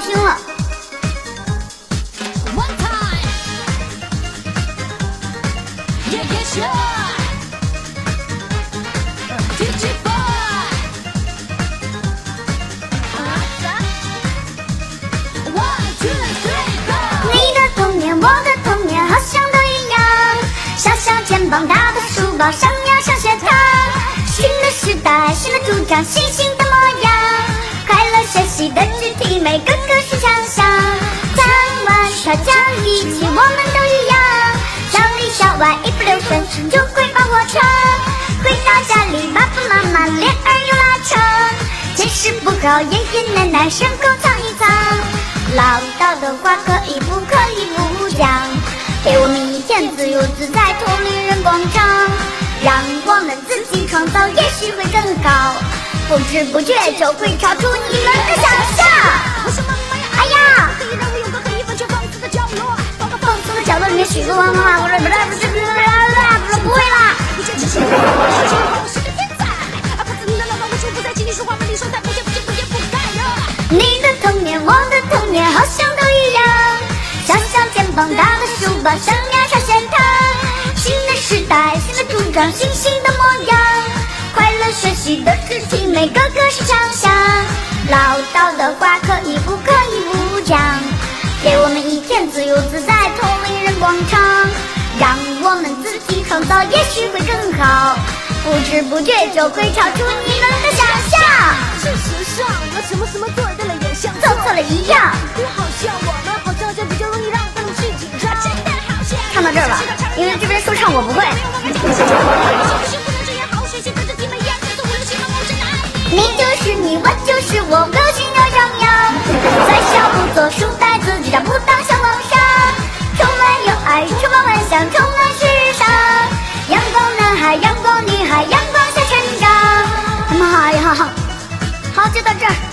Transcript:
听了。你的童年，我的童年，好像都一样。小小肩膀，大的书包，上呀上学堂。新的时代，新的主张，新新的模样。快乐学习的肢体，每个个是强项。讲完它讲一起，我们都一样。小里小外，一不留神就会把我成。回到家里，爸爸妈妈脸儿又拉长。见识不高，爷爷奶奶身后藏一藏。唠叨的话可以不讲？给我们一天自由自在脱离人广场，让我们自己创造，也许会更好。不知不觉就会超出你们的想象。哎呀！可以让我有个可以完全放肆的角落，放肆的角落里面许个娃娃，不会啦。一切只是我是个天才，不自你的老板无处不在，请你说话，你说在不见不该呀。你的童年，我的童年，好像都一样。小小肩膀，大的书包，上呀上学堂。新的时代，新的主张，新新的模样。快乐学习的肢体，每个个是强项。唠叨的话可以不讲？给我们一天自由自在脱离人广场，让我们自己创造，也许会更好。不知不觉就会超出你们的想象。 事实上，我什么做对了也像做错了一样。 就好像我们好像就比较容易让他们去紧张。 唱到这儿吧，因为这边说唱我不会。你就是你，我就是我，个性要张扬。在小不做书呆子，只要不当小皇上。充满有爱，充满幻想，充满时尚。阳光男孩，阳光女孩，阳光下成长。那么好呀，好，就到这儿。